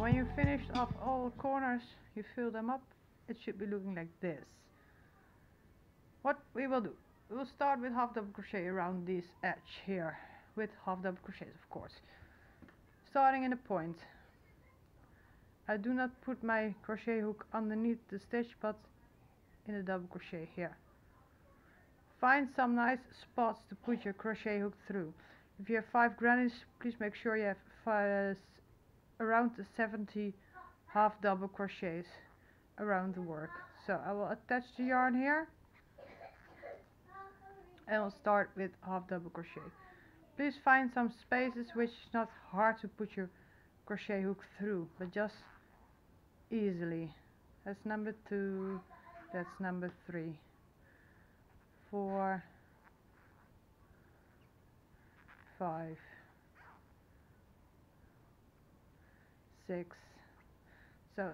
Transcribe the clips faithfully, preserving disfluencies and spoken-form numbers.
when you finished off all corners, you fill them up, it should be looking like this. What we will do, we will start with half double crochet around this edge here, with half double crochets of course, starting in a point. I do not put my crochet hook underneath the stitch but in a double crochet here. Find some nice spots to put your crochet hook through. If you have five grannies, please make sure you have five, around the seventy half double crochets around the work. So I will attach the yarn here and I'll start with half double crochet. Please find some spaces which is not hard to put your crochet hook through, but just easily. That's number two, that's number three, four, five, six. So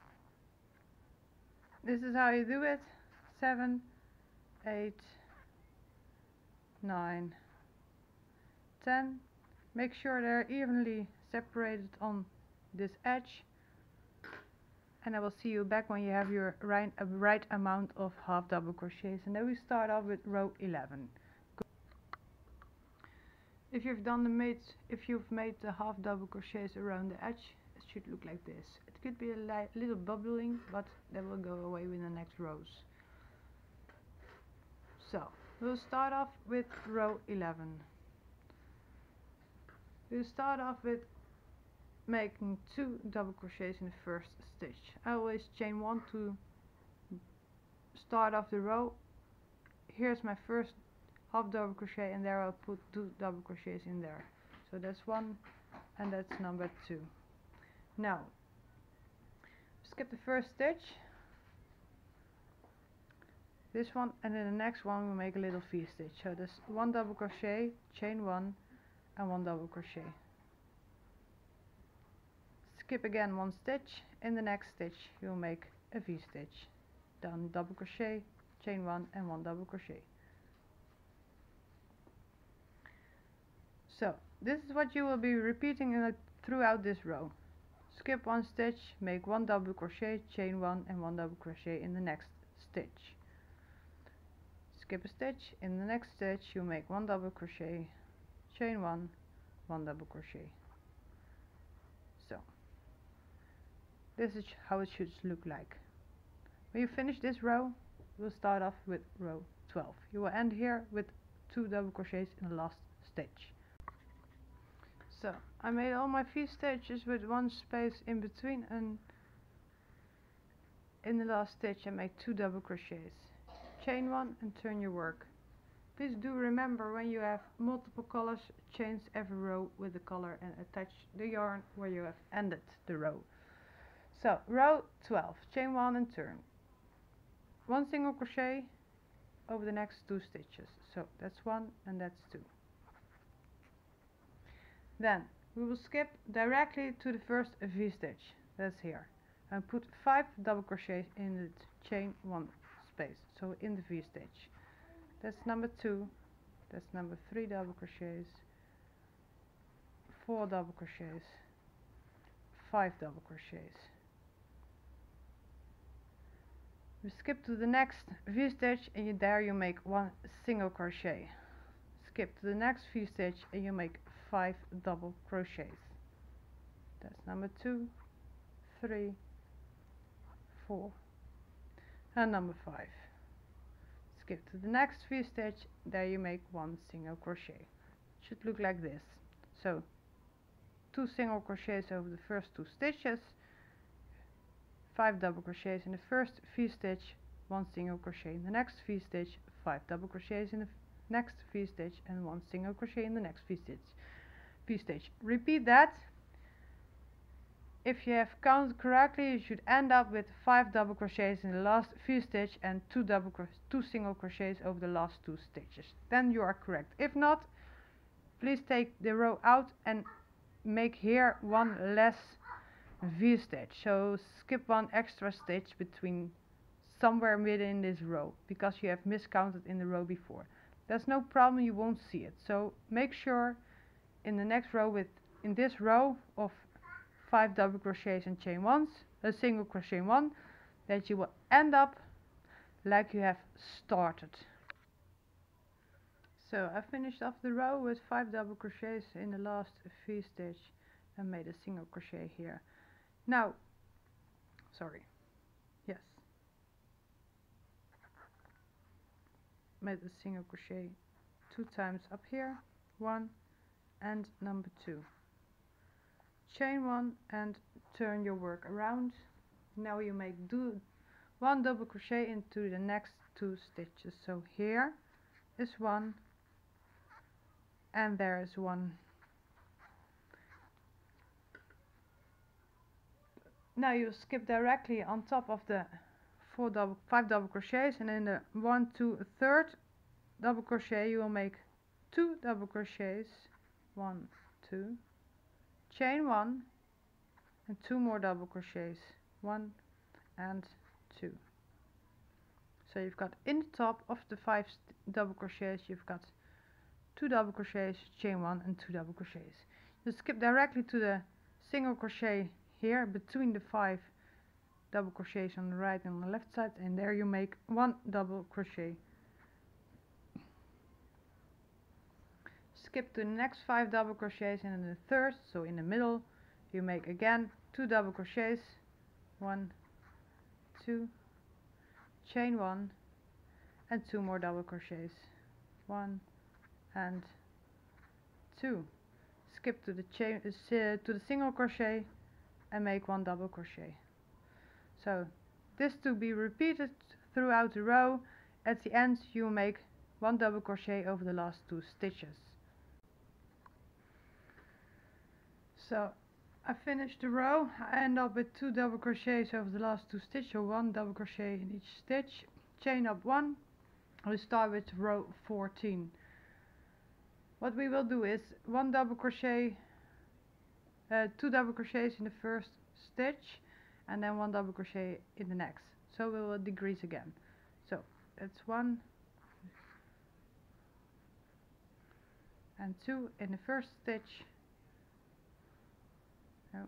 this is how you do it. Seven, eight, nine, ten. Make sure they're evenly separated on this edge, and I will see you back when you have your right, uh, right amount of half double crochets, and then we start off with row eleven. If you've done the made, if you've made the half double crochets around the edge, it should look like this. It could be a li little bubbling, but that will go away with the next rows. So we'll start off with row eleven. We'll start off with making two double crochets in the first stitch. I always chain one to start off the row. Here's my first half double crochet, and there I'll put two double crochets in there. So that's one and that's number two. Now skip the first stitch, this one, and in the next one we'll make a little V stitch. So there's one double crochet, chain one and one double crochet. Skip again one stitch, in the next stitch you'll make a V stitch, then double crochet, chain one and one double crochet. So this is what you will be repeating in a, throughout this row. Skip one stitch, make one double crochet, chain one and one double crochet in the next stitch. Skip a stitch, in the next stitch you make one double crochet, chain one, one double crochet. So this is how it should look like. When you finish this row, we'll start off with row twelve. You will end here with two double crochets in the last stitch. So I made all my V stitches with one space in between, and in the last stitch I make two double crochets. Chain one and turn your work. Please do remember, when you have multiple colors, change every row with the color and attach the yarn where you have ended the row. So row twelve, chain one and turn. One single crochet over the next two stitches. So that's one and that's two. Then we will skip directly to the first V stitch, that's here, and put five double crochets in the chain one space, so in the V stitch. That's number two, that's number three double crochets, four double crochets, five double crochets. We skip to the next V stitch, and you, there you make one single crochet. Skip to the next V stitch and you make five double crochets. That's number two, three, four and number five. Skip to the next V stitch, there you make one single crochet. It should look like this. So two single crochets over the first two stitches, five double crochets in the first V stitch, one single crochet in the next V stitch, five double crochets in the next V stitch and one single crochet in the next V stitch. V stitch. Repeat that. If you have counted correctly, you should end up with five double crochets in the last V stitch and two double cro two single crochets over the last two stitches. Then you are correct. If not, please take the row out and make here one less V stitch. So skip one extra stitch between somewhere within this row because you have miscounted in the row before. That's no problem, you won't see it. So make sure in the next row, with in this row of five double crochets and chain ones, a single crochet in one, that you will end up like you have started. So I finished off the row with five double crochets in the last V-stitch and made a single crochet here. Now, sorry, yes, made a single crochet two times up here, one and number two. Chain one and turn your work around. Now you make do one double crochet into the next two stitches. So here is one and there is one. Now you skip directly on top of the four double five double crochets, and in the one two third double crochet you will make two double crochets, one two, chain one and two more double crochets, one and two. So you've got in the top of the five double crochets, you've got two double crochets, chain one and two double crochets. You skip directly to the single crochet here between the five double crochets on the right and on the left side, and there you make one double crochet. Skip to the next five double crochets, and in the third, so in the middle, you make again two double crochets, one, two, chain one and two more double crochets, one and two. Skip to the chain uh, to the single crochet and make one double crochet. So this to be repeated throughout the row. At the end you make one double crochet over the last two stitches. So I finished the row. I end up with two double crochets over the last two stitches, so one double crochet in each stitch. Chain up one. We start with row fourteen. What we will do is one double crochet, uh, two double crochets in the first stitch, and then one double crochet in the next. So we will decrease again. So it's one and two in the first stitch. No.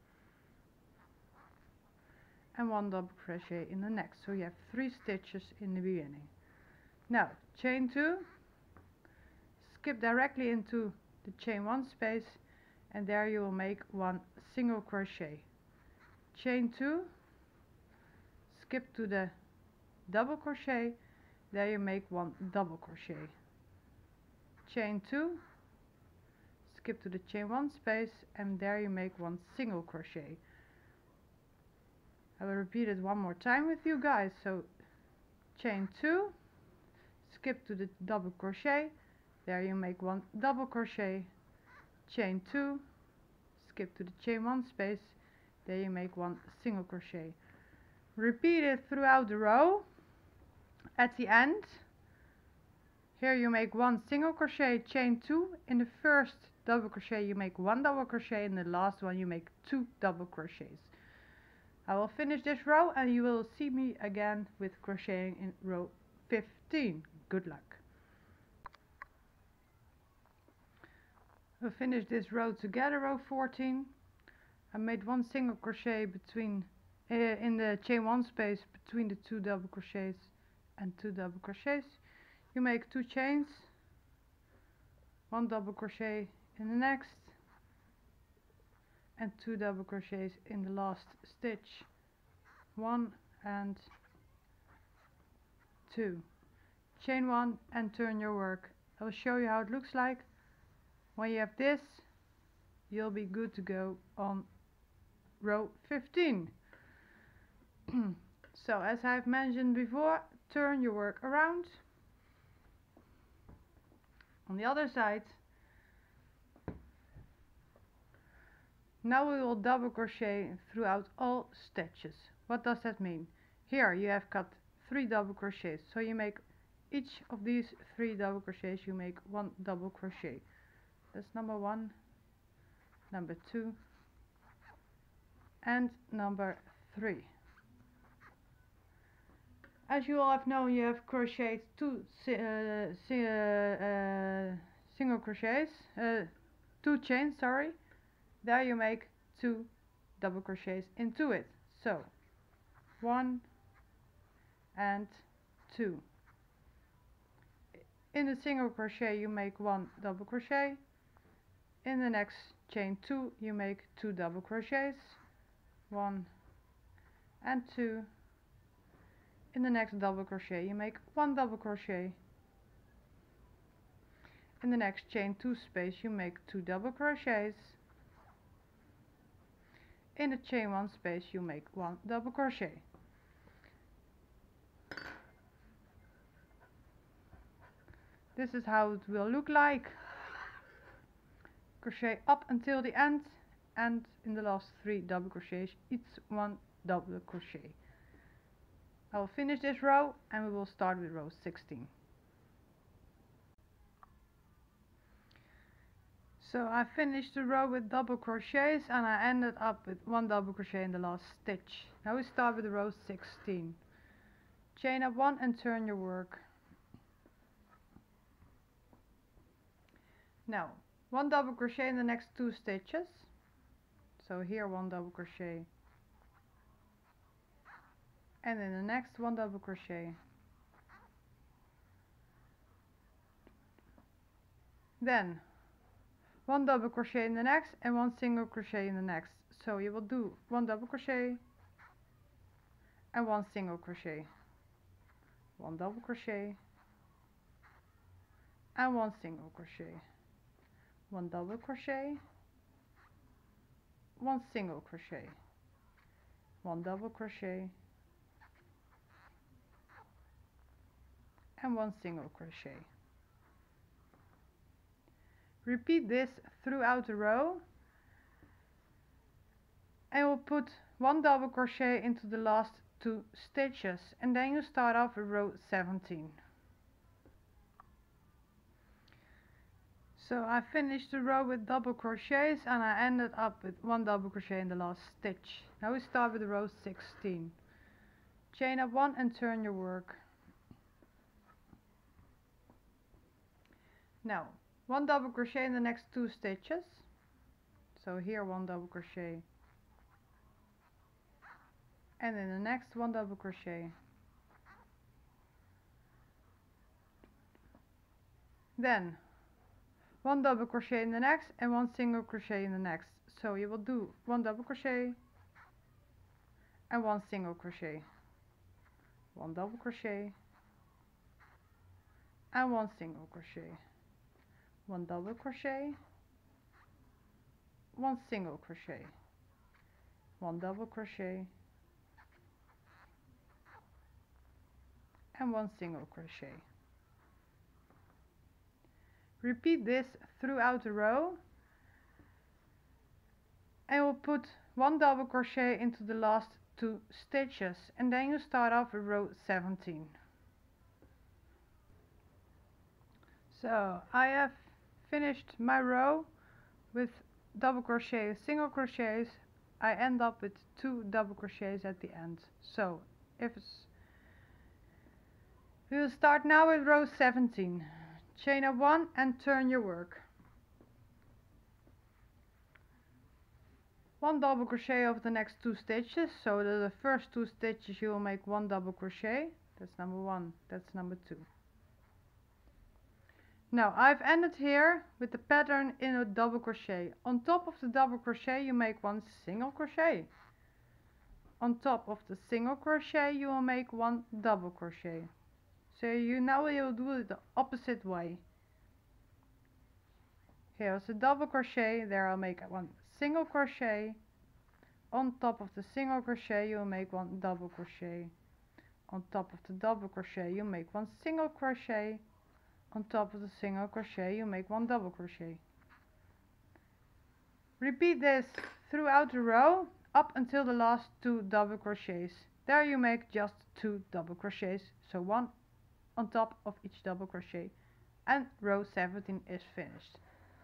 And one double crochet in the next. So you have three stitches in the beginning. Now chain two, skip directly into the chain one space, and there you will make one single crochet. Chain two, skip to the double crochet, there you make one double crochet. Chain two, skip to the chain one space, and there you make one single crochet. I will repeat it one more time with you guys. So chain two, skip to the double crochet, there you make one double crochet. Chain two, skip to the chain one space, there you make one single crochet. Repeat it throughout the row. At the end, here you make one single crochet, chain two. In the first double crochet you make one double crochet, in the last one you make two double crochets. I will finish this row and you will see me again with crocheting in row fifteen. Good luck. We'll finish this row together, row fourteen. I made one single crochet between uh, in the chain one space between the two double crochets and two double crochets. You make two chains, one double crochet in the next, and two double crochets in the last stitch, one and two. Chain one and turn your work. I will show you how it looks like. When you have this, you'll be good to go on row fifteen. So as I've mentioned before, turn your work around. On the other side, now we will double crochet throughout all stitches. What does that mean? Here you have got three double crochets, so you make each of these three double crochets, you make one double crochet. That's number one, number two, and number three. As you all have known, you have crocheted two si uh, si uh, uh, single crochets, uh, two chains, sorry. There you make two double crochets into it. So one and two. In the single crochet you make one double crochet. In the next chain two you make two double crochets, one and two. In the next double crochet you make one double crochet. In the next chain two space you make two double crochets. In the chain one space you make one double crochet. This is how it will look like. Crochet up until the end, and in the last three double crochets each one double crochet. I will finish this row and we will start with row sixteen. So I finished the row with double crochets and I ended up with one double crochet in the last stitch. Now we start with row sixteen. Chain up one and turn your work. Now one double crochet in the next two stitches. So here one double crochet, and in the next one double crochet. Then one double crochet in the next and one single crochet in the next. So you will do one double crochet and one single crochet, one double crochet and one single crochet, one double crochet, one single crochet, one double crochet and one single crochet. Repeat this throughout the row and we'll put one double crochet into the last two stitches, and then you start off with row seventeen. So I finished the row with double crochets and I ended up with one double crochet in the last stitch. Now we start with row sixteen. Chain up one and turn your work. Now one double crochet in the next two stitches. So here one double crochet, and in the next one double crochet. Then one double crochet in the next and one single crochet in the next. So you will do one double crochet and one single crochet, one double crochet and one single crochet, one double crochet, one single crochet, one double crochet and one single crochet. Repeat this throughout the row and we'll put one double crochet into the last two stitches, and then you start off with row seventeen. So I have finished my row with double crochet, single crochets. I end up with two double crochets at the end. So if it's, we will start now with row seventeen. Chain up one and turn your work. One double crochet over the next two stitches, so that the first two stitches you will make one double crochet. That's number one, that's number two. Now I've ended here with the pattern in a double crochet. On top of the double crochet you make one single crochet. On top of the single crochet you will make one double crochet. So you now will do it the opposite way. Here's a double crochet, there I'll make one single crochet. On top of the single crochet you will make one double crochet. On top of the double crochet you make one single crochet. On top of the single crochet you make one double crochet. Repeat this throughout the row up until the last two double crochets. There you make just two double crochets, so one on top of each double crochet, and row seventeen is finished.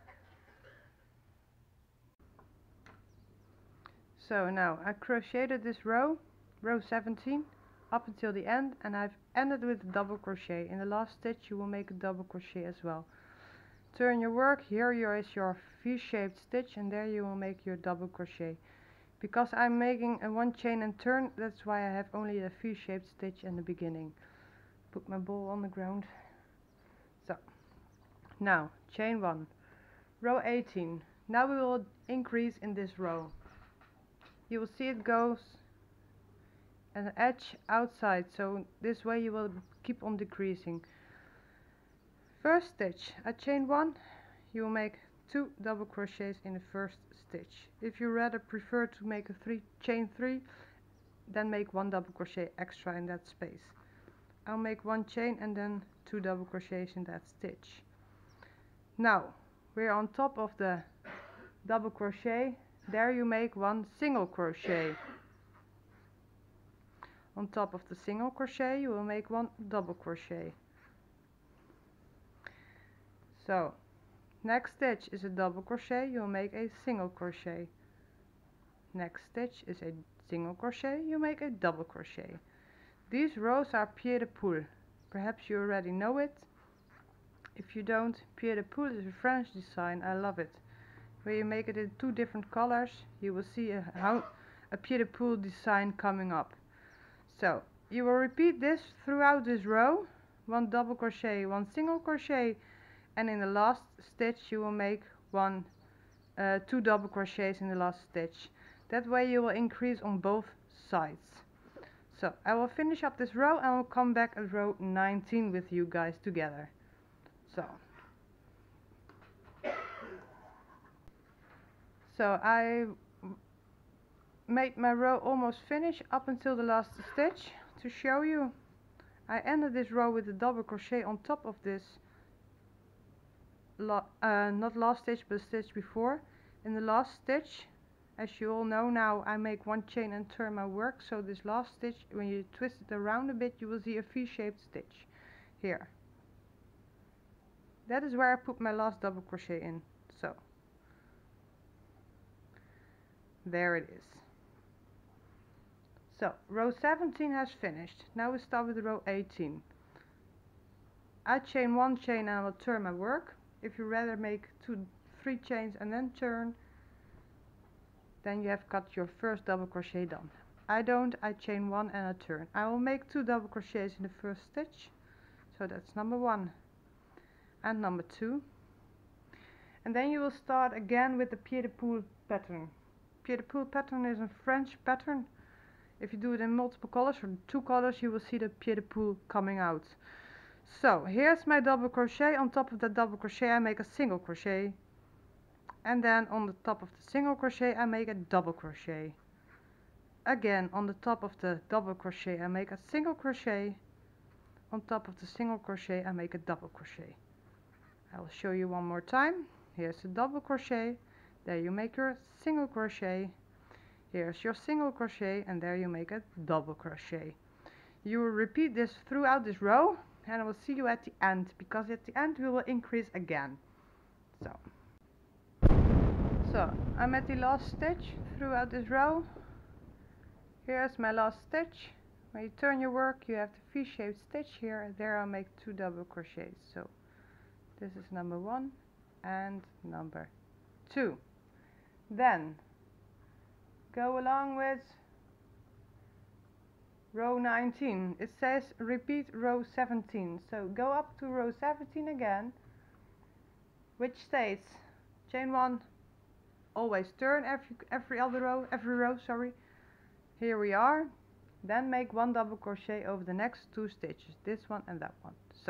So now I crocheted this row, row seventeen, up until the end, and I've ended with a double crochet. In the last stitch you will make a double crochet as well. Turn your work, here is your V-shaped stitch, and there you will make your double crochet. Because I'm making a one chain and turn, that's why I have only a V-shaped stitch in the beginning. Put my ball on the ground. So, now chain one, row eighteen. Now we will increase in this row. You will see it goes an edge outside, so this way you will keep on decreasing. First stitch, at chain one, you will make two double crochets in the first stitch. If you rather prefer to make a three chain three, then make one double crochet extra in that space. I'll make one chain and then two double crochets in that stitch. Now we're on top of the double crochet. There you make one single crochet. On top of the single crochet you will make one double crochet. So next stitch is a double crochet, you will make a single crochet. Next stitch is a single crochet, you make a double crochet. These rows are pied-de-poule. Perhaps you already know it. If you don't, pied-de-poule is a French design, I love it. Where you make it in two different colors, you will see a, how, a pied-de-poule design coming up. So you will repeat this throughout this row. One double crochet, one single crochet, and in the last stitch you will make one uh, two double crochets in the last stitch. That way you will increase on both sides. So I will finish up this row and we'll come back at row nineteen with you guys together. So so I made my row almost finished up until the last stitch. To show you, I ended this row with a double crochet on top of this La uh, not last stitch but stitch before. In the last stitch, as you all know now, I make one chain and turn my work, so this last stitch, when you twist it around a bit, you will see a V-shaped stitch here. That is where I put my last double crochet in. So there it is. So row seventeen has finished. Now we start with row eighteen. I chain one chain and I will turn my work. If you rather make two, three chains and then turn, then you have got your first double crochet done. I don't, I chain one and I turn. I will make two double crochets in the first stitch. So that's number one and number two. And then you will start again with the pied-de-poule pattern. Pied-de-poule pattern is a French pattern. If you do it in multiple colors or two colors, you will see the pied-de-poule coming out. So here's my double crochet. On top of that double crochet I make a single crochet, and then on the top of the single crochet I make a double crochet. Again, on the top of the double crochet I make a single crochet. On top of the single crochet I make a double crochet. I will show you one more time. Here's a double crochet, there you make your single crochet. Here's your single crochet, and there you make a double crochet. You will repeat this throughout this row, and I will see you at the end, because at the end we will increase again. So, so I'm at the last stitch throughout this row. Here's my last stitch. When you turn your work, you have the V-shaped stitch here, and there I'll make two double crochets. So this is number one and number two. Then go along with row nineteen. It says repeat row seventeen, so go up to row seventeen again, which states chain one, always turn every every other row every row sorry. Here we are. Then make one double crochet over the next two stitches, this one and that one. So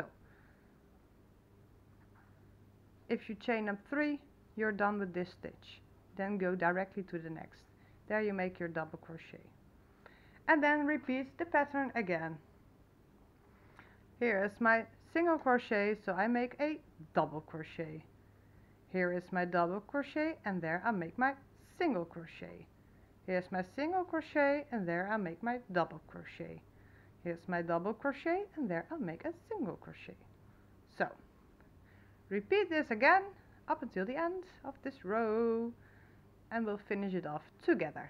if you chain up three, you're done with this stitch. Then go directly to the next. There you make your double crochet. And then repeat the pattern again. Here is my single crochet, so I make a double crochet. Here is my double crochet, and there I make my single crochet. Here's my single crochet, and there I make my double crochet. Here's my double crochet, and there I make a single crochet. So repeat this again up until the end of this row, and we'll finish it off together.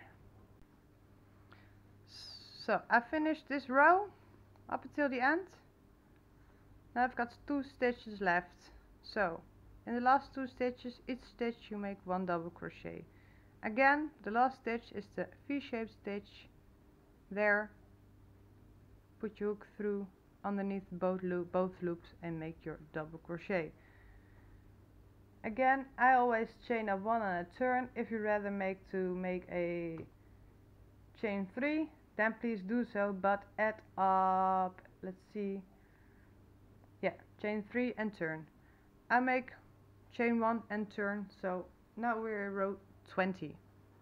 So I finished this row up until the end. Now I've got two stitches left. So in the last two stitches, each stitch you make one double crochet, Again, the last stitch is the V-shaped stitch. There, put your hook through underneath both, loop, both loops and make your double crochet. Again, I always chain up one on a turn. If you rather make to make a chain three, then please do so, but add up, let's see, yeah, chain three and turn. I make chain one and turn, so now we're in row twenty,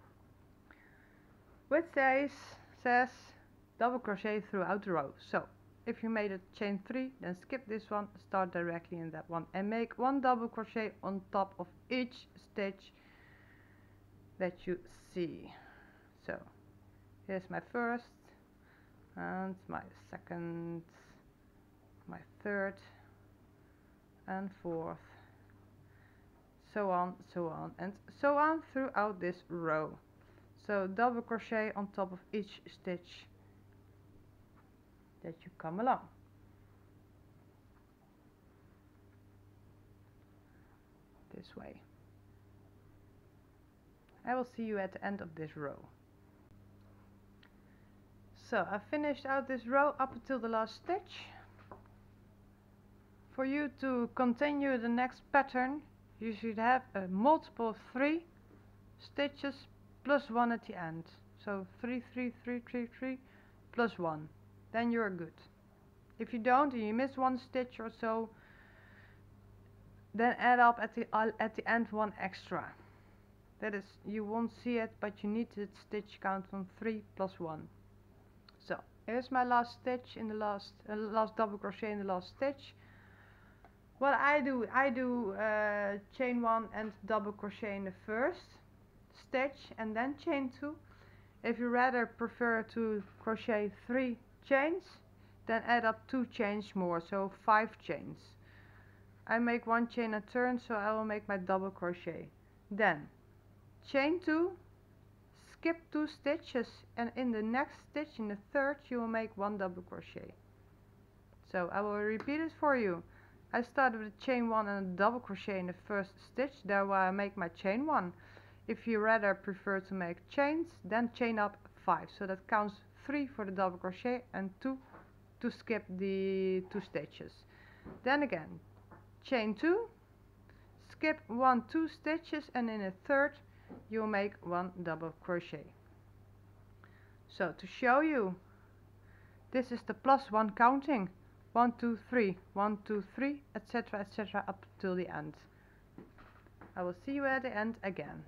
which says says double crochet throughout the row. So if you made a chain three, then skip this one, start directly in that one and make one double crochet on top of each stitch that you see. So here's my first and my second, my third and fourth, so on, so on and so on throughout this row. So double crochet on top of each stitch that you come along. This way. I will see you at the end of this row. So I finished out this row up until the last stitch. For you to continue the next pattern, you should have a multiple of three stitches plus one at the end. So three, three, three, three, three plus one. Then you're good. If you don't and you miss one stitch or so, then add up at the uh, at the end one extra. That is, you won't see it, but you need the stitch count from three plus one. So here's my last stitch in the last uh, last double crochet in the last stitch. What I do, I do uh, chain one and double crochet in the first stitch and then chain two. If you rather prefer to crochet three chains, then add up two chains more, so five chains. I make one chain a turn, so I will make my double crochet. Then chain two, skip two stitches, and in the next stitch, in the third, you will make one double crochet. So I will repeat it for you. I start with a chain one and a double crochet in the first stitch, there where I make my chain one. If you rather prefer to make chains, then chain up five, so that counts three for the double crochet and two to skip the two stitches. Then again, chain two, skip one, two stitches, and in the third you'll make one double crochet. So to show you, this is the plus one counting. One, two, three, one, two, three, et cetera, et cetera, up till the end. I will see you at the end again.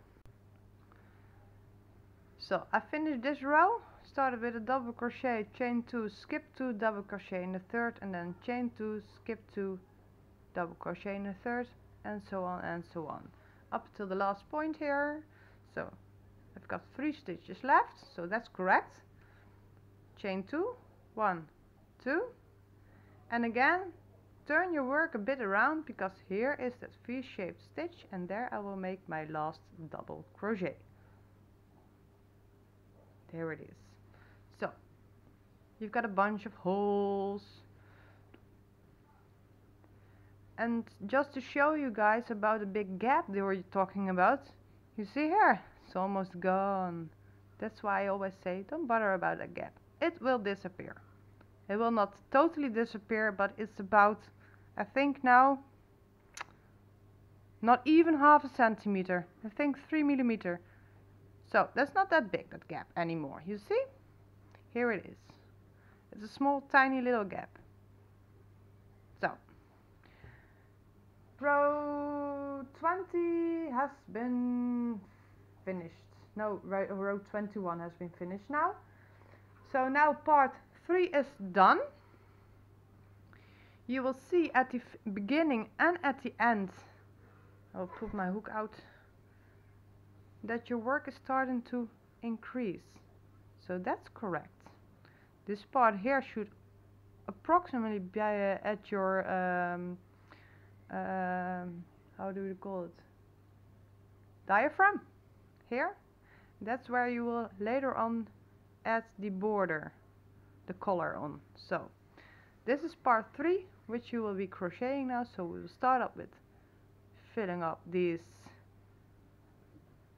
So I finished this row, started with a double crochet, chain two, skip two, double crochet in the third, and then chain two, skip two, double crochet in the third, and so on and so on, up till the last point here. So I've got three stitches left, so that's correct. Chain two, one, two, and again turn your work a bit around, because here is that V-shaped stitch, and there I will make my last double crochet. There it is. So you've got a bunch of holes, and just to show you guys about the big gap they were talking about, you see here, it's almost gone. That's why I always say, don't bother about a gap, it will disappear. It will not totally disappear, but it's about, I think now, not even half a centimeter, I think three millimeter. So that's not that big, that gap anymore. You see? Here it is. It's a small, tiny little gap. So row twenty has been finished. No, row twenty-one has been finished now. So now part three is done. You will see at the beginning and at the end, I'll put my hook out, that your work is starting to increase. So that's correct. This part here should approximately be uh, at your um, um, how do we call it, diaphragm here. That's where you will later on add the border, the collar on. So this is part three, which you will be crocheting now. So we will start up with filling up these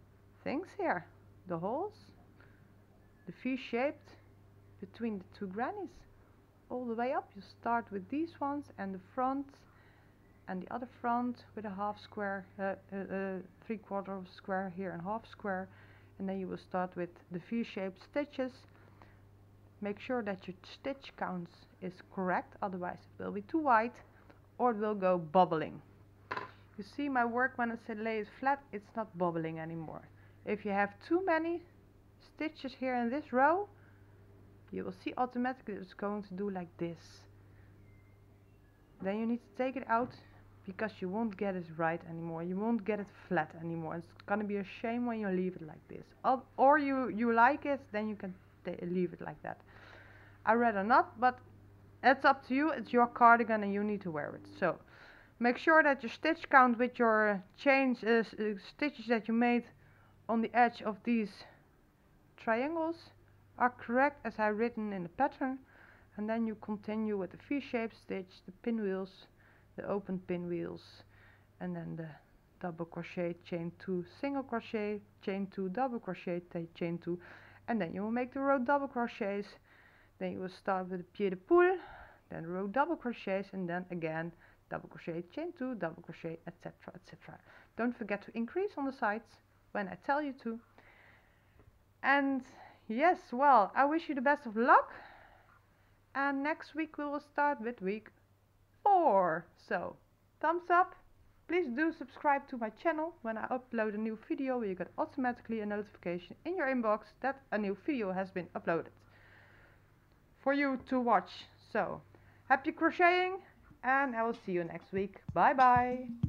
things here, the holes, the V-shaped between the two grannies, all the way up. You start with these ones and the front and the other front with a half square, uh, uh, uh, three quarter of square here and half square, and then you will start with the V-shaped stitches. Make sure that your stitch counts is correct, otherwise it will be too wide or it will go bobbling. You see my work, when I say lay it flat, it's not bobbling anymore. If you have too many stitches here in this row, you will see automatically it's going to do like this. Then you need to take it out, because you won't get it right anymore. You won't get it flat anymore. It's gonna be a shame when you leave it like this. Or you, you like it, then you can leave it like that. I'd rather not, but it's up to you. It's your cardigan and you need to wear it. So make sure that your stitch count with your chains, uh, uh, stitches that you made on the edge of these triangles are correct as I written in the pattern, and then you continue with the V-shaped stitch, the pinwheels, the open pinwheels, and then the double crochet, chain two, single crochet, chain two, double crochet, chain two, and then you will make the row double crochets. Then you will start with a pied de poule, then row double crochets, and then again double crochet, chain two, double crochet, etc, etc. Don't forget to increase on the sides when I tell you to. And yes, well, I wish you the best of luck, and next week we will start with week four. So thumbs up. Please do subscribe to my channel. When I upload a new video, you get automatically a notification in your inbox that a new video has been uploaded for you to watch. So happy crocheting, and I will see you next week. Bye bye.